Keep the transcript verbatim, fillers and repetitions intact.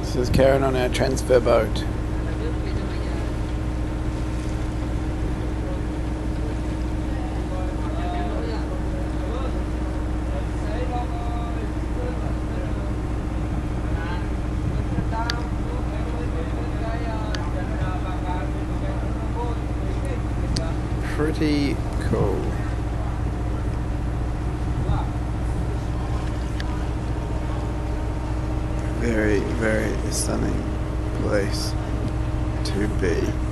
This is Karen on our transfer boat. Pretty cool. Very, very stunning place to be.